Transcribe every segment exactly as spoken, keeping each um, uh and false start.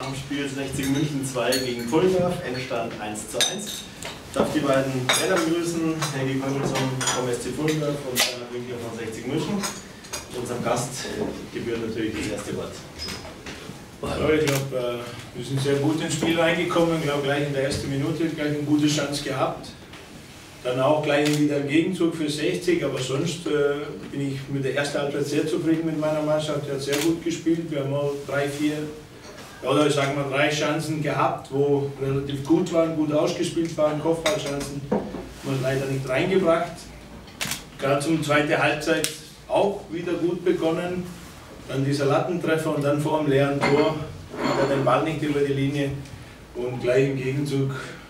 Am Spiel sechzig München zwei gegen Pfullendorf, Endstand eins zu eins. Ich darf die beiden Trainer begrüßen, Hengi Kongelson vom S C Pfullendorf und Bernhard Winkler von sechzig München. Unserem Gast gebührt natürlich das erste Wort. Hallo, ich glaube, wir sind sehr gut ins Spiel reingekommen. Ich glaube, gleich in der ersten Minute gleich eine gute Chance gehabt. Dann auch gleich wieder ein Gegenzug für sechzig, aber sonst äh, bin ich mit der ersten Halbzeit sehr zufrieden mit meiner Mannschaft. Die hat sehr gut gespielt. Wir haben auch drei, vier, oder ich sage mal drei Chancen gehabt, wo relativ gut waren, gut ausgespielt waren, Kopfballchancen. Haben wir leider nicht reingebracht. Gerade zum zweiten Halbzeit auch wieder gut begonnen. Dann dieser Lattentreffer und dann vor dem leeren Tor kriegt er den Ball nicht über die Linie und gleich im Gegenzug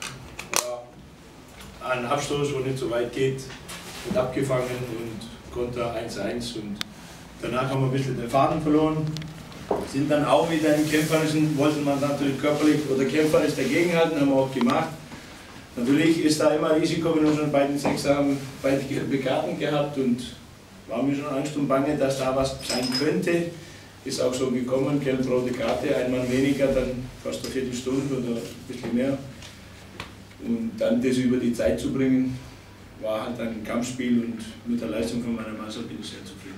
ja, ein Abstoß, wo nicht so weit geht, wird abgefangen und Konter eins eins und danach haben wir ein bisschen den Faden verloren. Sind dann auch wieder im Kämpferischen, wollten wir natürlich körperlich oder kämpferisch dagegenhalten, haben wir auch gemacht. Natürlich ist da immer Risiko, wenn wir schon beiden Sechser haben, beide gelbe Karten gehabt und war mir schon Angst und Bange, dass da was sein könnte. Ist auch so gekommen, gelb-rote Karte, einmal weniger, dann fast eine Viertelstunde oder ein bisschen mehr. Und dann das über die Zeit zu bringen, war halt ein Kampfspiel und mit der Leistung von meiner Mannschaft bin ich sehr zufrieden.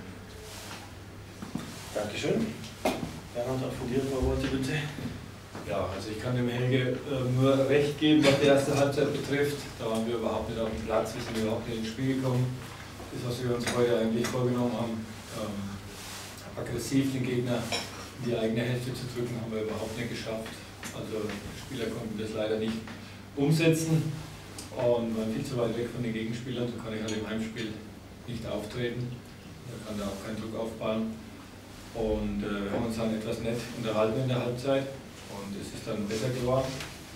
Dankeschön. Bernhard, auch von dir ein paar Worte bitte. Ja, also ich kann dem Helge äh, nur recht geben, was die erste Halbzeit betrifft. Da waren wir überhaupt nicht auf dem Platz, wir sind überhaupt nicht ins Spiel gekommen. Das, was wir uns heute eigentlich vorgenommen haben, ähm, aggressiv den Gegner in die eigene Hälfte zu drücken, haben wir überhaupt nicht geschafft. Also die Spieler konnten das leider nicht umsetzen und waren viel zu weit weg von den Gegenspielern. So kann ich halt im Heimspiel nicht auftreten. Da kann da auch kein Druck aufbauen. Und äh, wir haben uns dann etwas nett unterhalten in der Halbzeit und es ist dann besser geworden.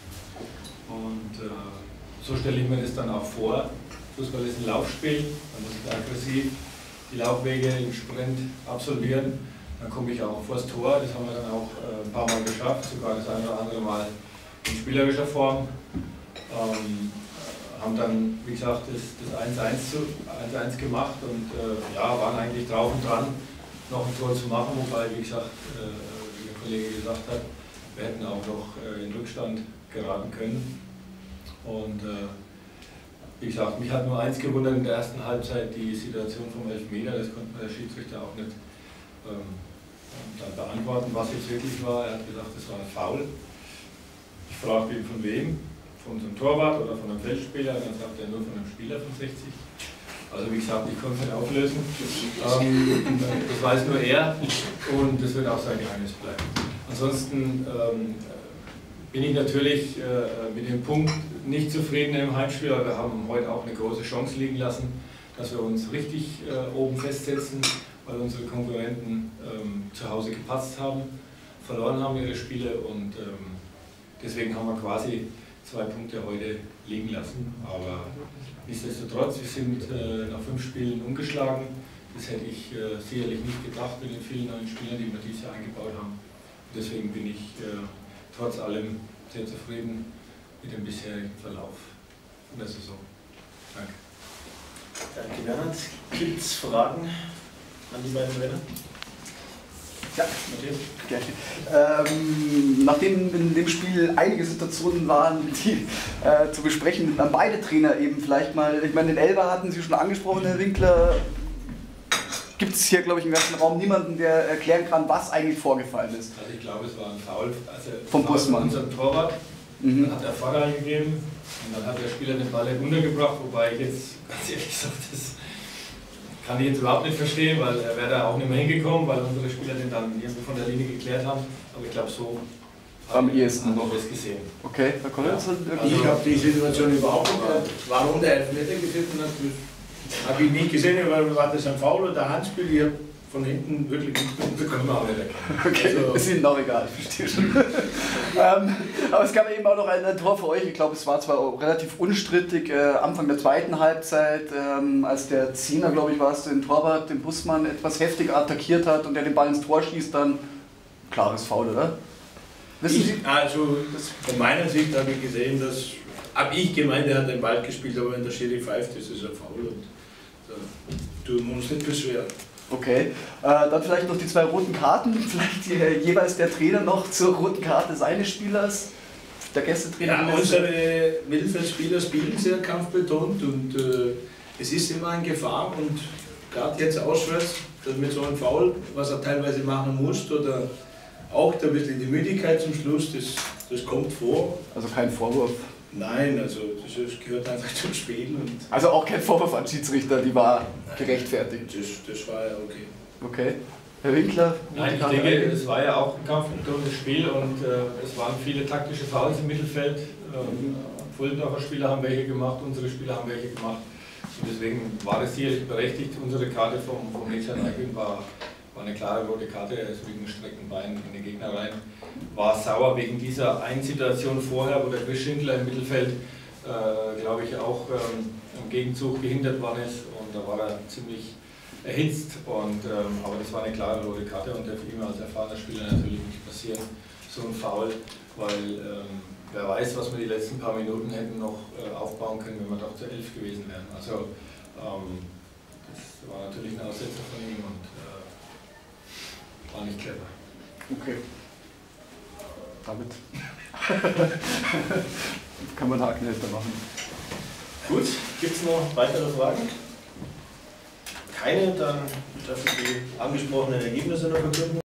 Und äh, so stelle ich mir das dann auch vor. Fußball ist ein Laufspiel, man muss aggressiv die Laufwege im Sprint absolvieren. Dann komme ich auch vors Tor, das haben wir dann auch äh, ein paar Mal geschafft, sogar das eine oder andere Mal in spielerischer Form. Ähm, haben dann, wie gesagt, das, das eins eins gemacht und äh, ja, waren eigentlich drauf und dran, noch ein Tor zu machen, wobei, wie gesagt, äh, wie der Kollege gesagt hat, wir hätten auch noch äh, in Rückstand geraten können. Und äh, wie gesagt, mich hat nur eins gewundert in der ersten Halbzeit, die Situation vom Elfmeter, das konnte der Schiedsrichter auch nicht ähm, dann beantworten, was jetzt wirklich war. Er hat gesagt, das war ein Foul. Ich fragte ihn von wem, von unserem Torwart oder von einem Feldspieler, dann sagt er nur von einem Spieler von sechzig. Also wie gesagt, ich konnte es nicht auflösen. Ähm, das weiß nur er und das wird auch sein Geheimnis bleiben. Ansonsten ähm, bin ich natürlich äh, mit dem Punkt nicht zufrieden im Heimspiel, aber wir haben heute auch eine große Chance liegen lassen, dass wir uns richtig äh, oben festsetzen, weil unsere Konkurrenten ähm, zu Hause gepatzt haben, verloren haben ihre Spiele und ähm, deswegen haben wir quasi zwei Punkte heute liegen lassen. Aber nichtsdestotrotz, wir sind äh, nach fünf Spielen ungeschlagen. Das hätte ich äh, sicherlich nicht gedacht mit den vielen neuen Spielern, die wir dieses Jahr eingebaut haben. Deswegen bin ich äh, trotz allem sehr zufrieden mit dem bisherigen Verlauf von der Saison. Danke. Danke, Bernhard. Gibt es Fragen an die beiden Trainer? Ja, gerne. Ähm, nachdem in dem Spiel einige Situationen waren, die äh, zu besprechen, dann beide Trainer eben vielleicht mal, ich meine, den Elber hatten Sie schon angesprochen, Herr Winkler. Gibt es hier, glaube ich, im ganzen Raum niemanden, der erklären kann, was eigentlich vorgefallen ist? Also ich glaube, es war ein Foul, also vom Busmann. Von unserem Torwart. Mhm. Dann hat er Vorrang gegeben und dann hat der Spieler den Ball runtergebracht, wobei ich jetzt, ganz ehrlich gesagt, das kann ich jetzt überhaupt nicht verstehen, weil er wäre da auch nicht mehr hingekommen, weil unsere Spieler den dann irgendwie von der Linie geklärt haben. Aber ich glaube, so am ehesten noch das gesehen. Okay, da kommt jetzt ja. Also ich habe die Situation überhaupt nicht, warum der Elfmeter gepfiffen hat, habe ich nicht gesehen, weil war das ein Foul oder ein Handspiel. Ich habe von hinten wirklich nicht mitbekommen. Okay, also, ist Ihnen auch egal, ich verstehe schon. ähm, aber es gab eben auch noch ein, ein Tor für euch. Ich glaube, es war zwar relativ unstrittig, äh, Anfang der zweiten Halbzeit, ähm, als der Zehner, glaube ich, war es, den Torwart, den Busmann, etwas heftiger attackiert hat und der den Ball ins Tor schießt, dann klares Foul, oder? Wissen Sie? Ich, also von meiner Sicht habe ich gesehen, dass, habe ich gemeint, er hat den Ball gespielt, aber wenn der Schiri pfeift, ist es ein Foul und da tun wir uns nicht beschweren. Okay, äh, dann vielleicht noch die zwei roten Karten, vielleicht äh, jeweils der Trainer noch zur roten Karte seines Spielers, der Gästetrainer. Ja, unsere Mittelfeldspieler spielen sehr kampfbetont und äh, es ist immer eine Gefahr und gerade jetzt auswärts, dass mit so einem Foul, was er teilweise machen muss oder auch ein bisschen die Müdigkeit zum Schluss, das, das kommt vor. Also kein Vorwurf. Nein, also das gehört einfach zum Spiel. Und also auch kein Vorwurf an Schiedsrichter, die war gerechtfertigt. Das, das war ja okay. Okay. Herr Winkler? Nein, ich denke, es war ja auch ein kampfbetontes Spiel und äh, es waren viele taktische Fouls im Mittelfeld. Ähm, Pfullendorfer Spieler haben welche gemacht, unsere Spieler haben welche gemacht. Und deswegen war es sicherlich berechtigt. Unsere Karte vom, vom Mädchen war, war eine klare rote Karte, er ist wegen gestreckten Beinen in den Gegner rein. War sauer wegen dieser einen Situation vorher, wo der Chris Schindler im Mittelfeld, äh, glaube ich, auch ähm, im Gegenzug gehindert worden ist. Und da war er ziemlich erhitzt. Und, ähm, aber das war eine klare rote Karte und darf ihm als erfahrener Spieler natürlich nicht passieren, so ein Foul, weil ähm, wer weiß, was wir die letzten paar Minuten hätten noch äh, aufbauen können, wenn wir doch zu elf gewesen wären. Also ähm, das war natürlich eine Aussetzung von ihm und äh, war nicht clever. Okay. Damit kann man Haken hinter machen. Gut, gibt es noch weitere Fragen? Keine, dann darf ich die angesprochenen Ergebnisse noch verkünden.